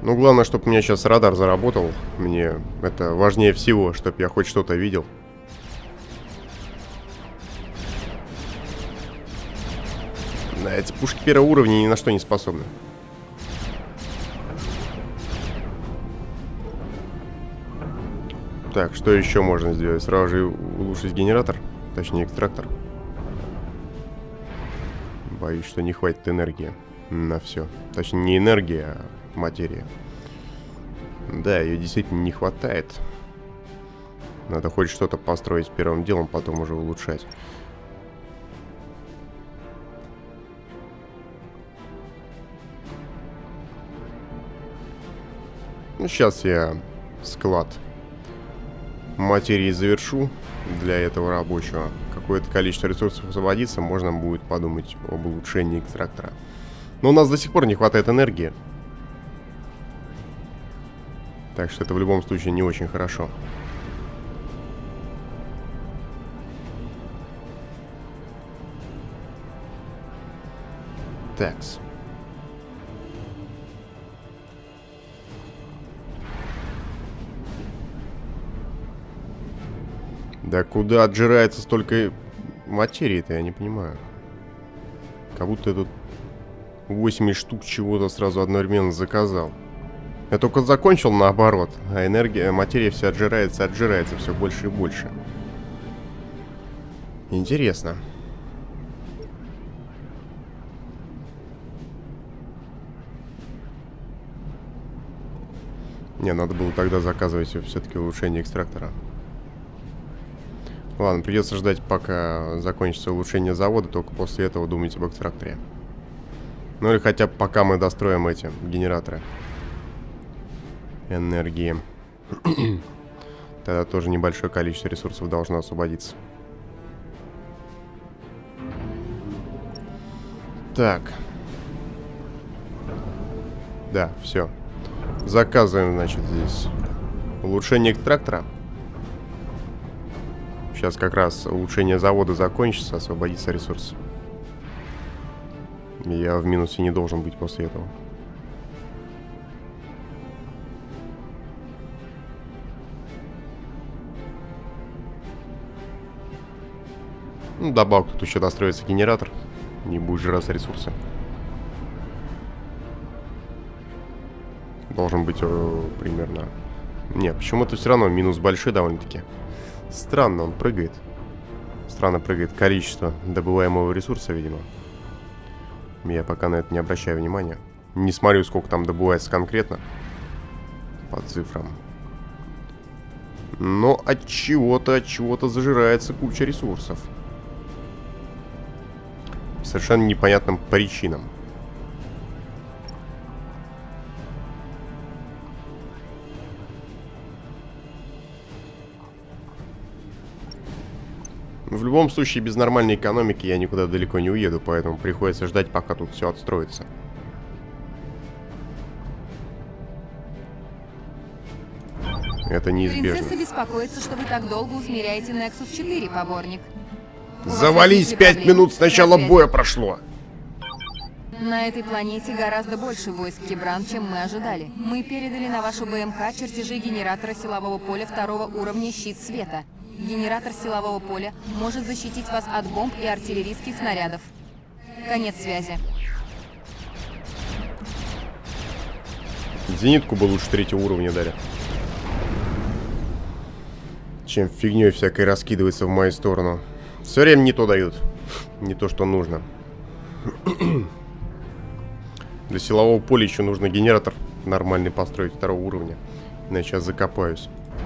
Ну, главное, чтобы у меня сейчас радар заработал. Мне это важнее всего, чтобы я хоть что-то видел. Да, эти пушки первого уровня ни на что не способны. Так, что еще можно сделать? Сразу же улучшить генератор. Точнее, экстрактор. Боюсь, что не хватит энергии на все. Точнее, не энергия, а материя. Да, ее действительно не хватает. Надо хоть что-то построить первым делом, потом уже улучшать. Ну, сейчас я склад материи завершу для этого рабочего. Какое-то количество ресурсов освободится, можно будет подумать об улучшении экстрактора. Но у нас до сих пор не хватает энергии. Так что это в любом случае не очень хорошо. Такс. Да куда отжирается столько материи-то, я не понимаю. Как будто я тут 80 штук чего-то сразу одновременно заказал. Я только закончил наоборот, а энергия, материя вся отжирается все больше и больше. Интересно. Не, надо было тогда заказывать все-таки улучшение экстрактора. Ладно, придется ждать, пока закончится улучшение завода, только после этого думать об экстракторе. Ну или хотя бы пока мы достроим эти генераторы энергии. Тогда тоже небольшое количество ресурсов должно освободиться. Так. Да, все. Заказываем, значит, здесь улучшение экстрактора. Сейчас как раз улучшение завода закончится, освободится ресурс. Я в минусе не должен быть после этого. Ну, добавок тут еще достроится генератор. Не будет жраться ресурсы. Должен быть примерно... Не, почему-то все равно минус большой довольно-таки. Странно, он прыгает. Странно прыгает количество добываемого ресурса, видимо. Я пока на это не обращаю внимания. Не смотрю, сколько там добывается конкретно. По цифрам. Но от чего-то зажирается куча ресурсов. По совершенно непонятным причинам. В любом случае, без нормальной экономики я никуда далеко не уеду, поэтому приходится ждать, пока тут все отстроится. Это неизбежно. Принцесса беспокоится, что вы так долго усмиряете Nexus 4, поборник. Завались, 5 минут с начала боя прошло. На этой планете гораздо больше войск Кибран, чем мы ожидали. Мы передали на вашу БМК чертежи генератора силового поля 2-го уровня «Щит света». Генератор силового поля может защитить вас от бомб и артиллерийских снарядов. Конец связи. Зенитку бы лучше 3-го уровня дали. Чем фигней всякой раскидывается в мою сторону. Все время не то дают. Не то, что нужно. Для силового поля еще нужно генератор нормальный построить 2-го уровня. Иначе я закопаюсь.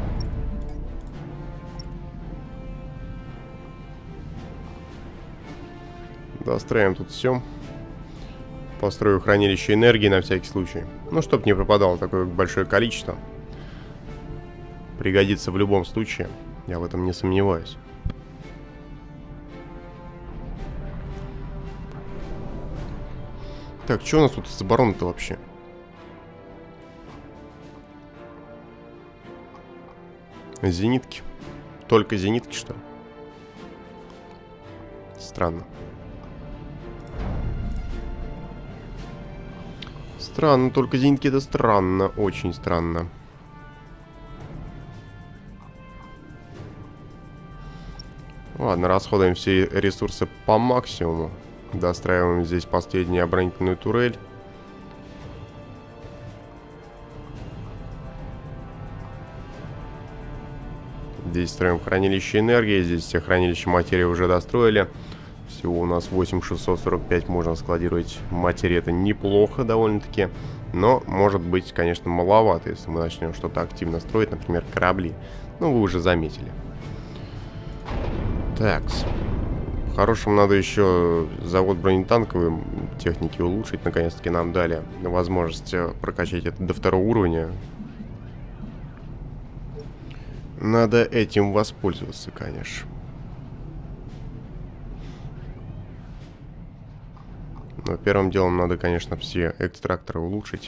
Достроим тут все. Построю хранилище энергии на всякий случай. Ну, чтоб не пропадало такое большое количество. Пригодится в любом случае. Я в этом не сомневаюсь. Так, что у нас тут с обороной-то вообще? Зенитки. Только зенитки, что ли? Странно. Странно, только зенитки это странно, очень странно. Ладно, расходуем все ресурсы по максимуму. Достраиваем здесь последнюю оборонительную турель. Здесь строим хранилище энергии. Здесь все хранилища материи уже достроили. Всего у нас 8645 можно складировать материи. Это неплохо довольно-таки. Но может быть, конечно, маловато, если мы начнем что-то активно строить. Например, корабли. Ну, вы уже заметили. Такс. По-хорошему, надо еще завод бронетанковой техники улучшить. Наконец-таки нам дали возможность прокачать это до 2-го уровня. Надо этим воспользоваться, конечно. Но первым делом надо, конечно, все экстракторы улучшить.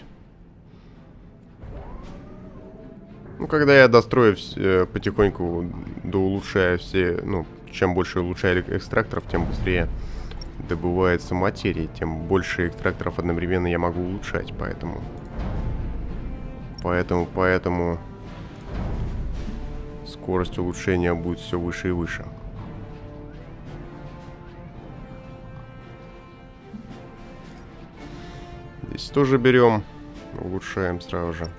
Ну, когда я дострою потихоньку, доулучшаю все, ну, чем больше улучшаю экстракторов, тем быстрее добывается материи, тем больше экстракторов одновременно я могу улучшать, поэтому скорость улучшения будет все выше и выше. Здесь тоже берем, улучшаем сразу же.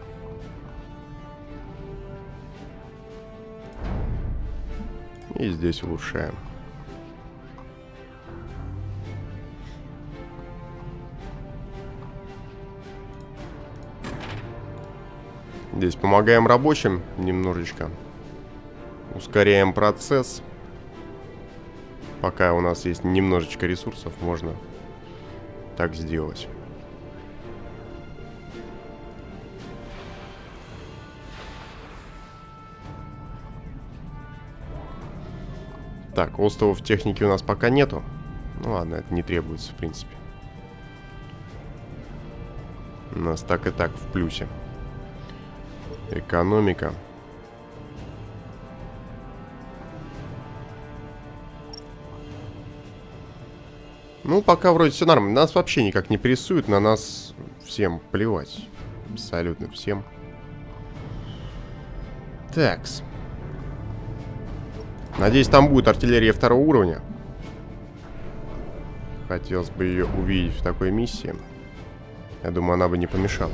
И здесь улучшаем. Здесь помогаем рабочим немножечко. Ускоряем процесс. Пока у нас есть немножечко ресурсов, можно так сделать. Так, островов техники у нас пока нету. Ну ладно, это не требуется, в принципе. У нас так и так в плюсе. Экономика. Ну, пока вроде все нормально. Нас вообще никак не прессуют, на нас всем плевать. Абсолютно всем. Такс. Надеюсь, там будет артиллерия 2-го уровня. Хотелось бы ее увидеть в такой миссии. Я думаю, она бы не помешала.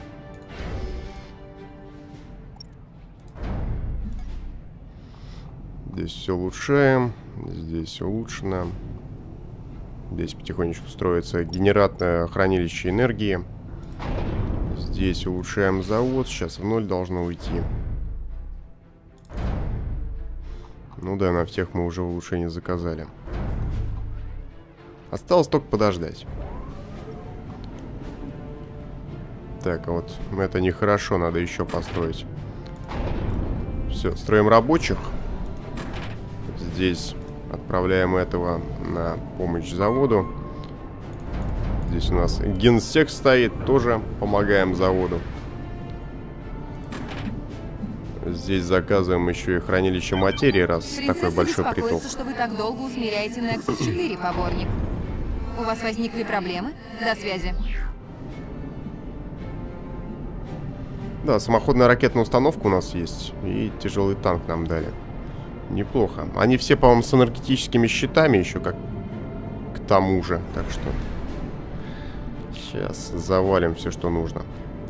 Здесь все улучшаем. Здесь улучшено. Здесь потихонечку строится генератное хранилище энергии. Здесь улучшаем завод. Сейчас в 0 должно уйти. Ну да, на всех мы уже улучшение заказали. Осталось только подождать. Так, а вот это нехорошо, надо еще построить. Все, строим рабочих. Здесь отправляем этого на помощь заводу. Здесь у нас генсек стоит, тоже помогаем заводу. Здесь заказываем еще и хранилище материи, раз такой большой приток. Что вы так долго усмиряете Nexus 4, поборник. У вас возникли проблемы? До связи. Да, самоходная ракетная установка у нас есть. И тяжелый танк нам дали. Неплохо. Они все, по-моему, с энергетическими щитами еще как к тому же. Так что сейчас завалим все, что нужно.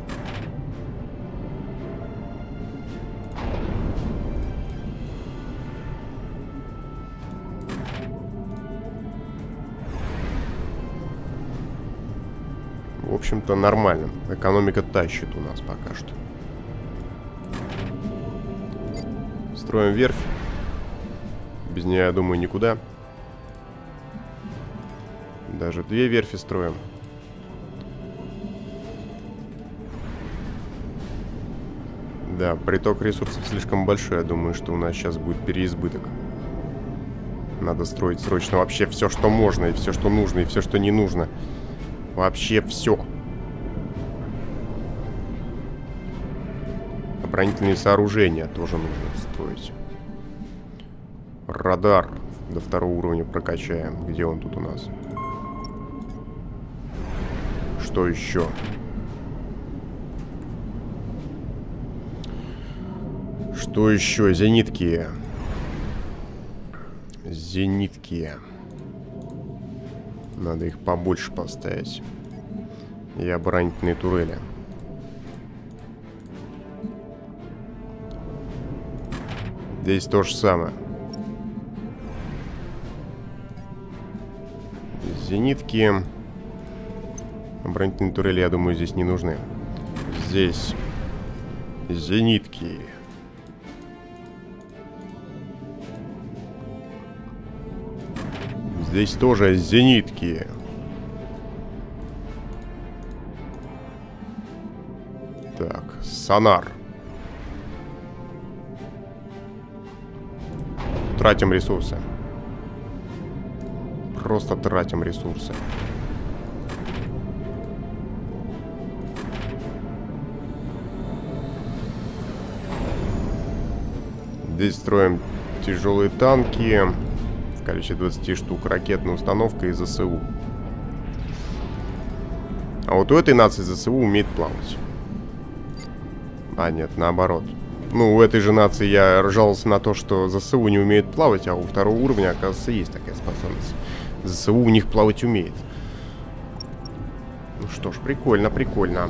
В общем-то, нормально. Экономика тащит у нас пока что. Строим верфь. Без нее, я думаю, никуда. Даже 2 верфи строим. Да, приток ресурсов слишком большой. Я думаю, что у нас сейчас будет переизбыток. Надо строить срочно вообще все, что можно, и все, что нужно, и все, что не нужно. Вообще все. Оборонительные сооружения тоже нужно строить. Радар до 2-го уровня прокачаем. Где он тут у нас? Что еще? Что еще? Зенитки. Зенитки. Надо их побольше поставить. И оборонительные турели. Здесь то же самое. Зенитки. Оборонительные турели, я думаю, здесь не нужны. Здесь зенитки. Здесь тоже зенитки. Так, сонар. Тратим ресурсы. Просто тратим ресурсы. Здесь строим тяжелые танки. В количестве 20 штук. Ракетная установка и ЗСУ. А вот у этой нации ЗСУ умеет плавать. А, нет, наоборот. Ну, у этой же нации я жаловался на то, что ЗСУ не умеет плавать, а у второго уровня, оказывается, есть такая способность. ЗСУ у них плавать умеет. Ну что ж, прикольно, прикольно.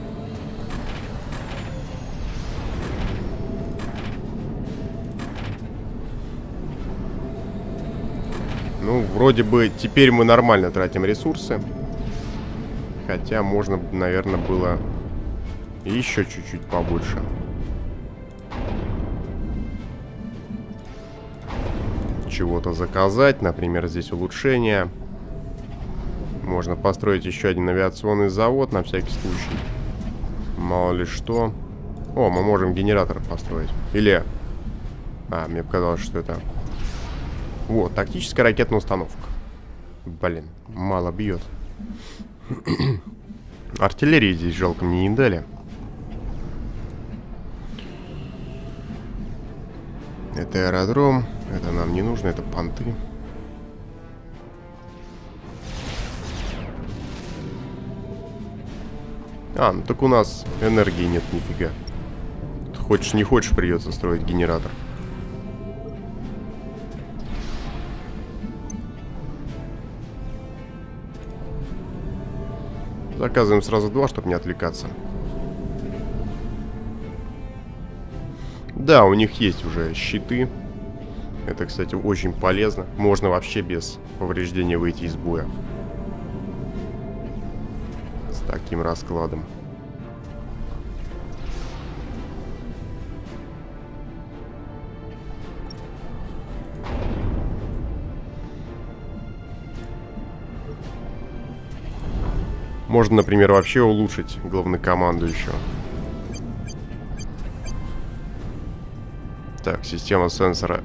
Ну, вроде бы теперь мы нормально тратим ресурсы. Хотя можно, наверное, было еще чуть-чуть побольше. Чего-то заказать. Например, здесь улучшение. Можно построить еще один авиационный завод на всякий случай. Мало ли что. О, мы можем генератор построить. Или... А, мне показалось, что это... Вот, тактическая ракетная установка. Блин, мало бьет. Артиллерии здесь жалко мне не дали. Это аэродром. Это нам не нужно, это понты. А, ну так у нас энергии нет нифига. Хочешь не хочешь, придется строить генератор. Заказываем сразу 2, чтобы не отвлекаться. Да, у них есть уже щиты. Это, кстати, очень полезно. Можно вообще без повреждения выйти из боя. С таким раскладом. Можно, например, вообще улучшить главнокомандующего. Так, система сенсора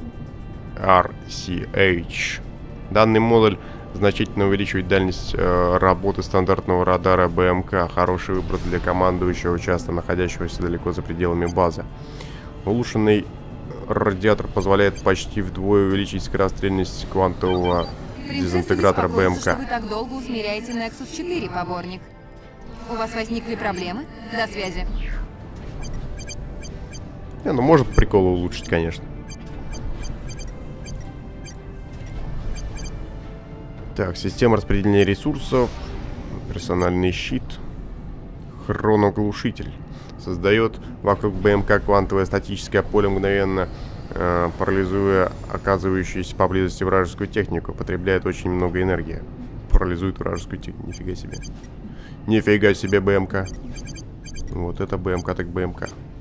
RCH. Данный модуль значительно увеличивает дальность работы стандартного радара БМК. Хороший выбор для командующего, часто находящегося далеко за пределами базы. Улучшенный радиатор позволяет почти вдвое увеличить скорострельность квантового дезинтегратора БМК. Что вы так долго усмиряете Nexus 4, поборник? У вас возникли проблемы? До связи. Не, ну может прикол улучшить, конечно. Так, система распределения ресурсов. Персональный щит. Хроноглушитель. Создает вокруг БМК квантовое статическое поле, мгновенно парализуя оказывающуюся поблизости вражескую технику. Потребляет очень много энергии. Парализует вражескую технику. Нифига себе. Нифига себе БМК. Вот это БМК так БМК.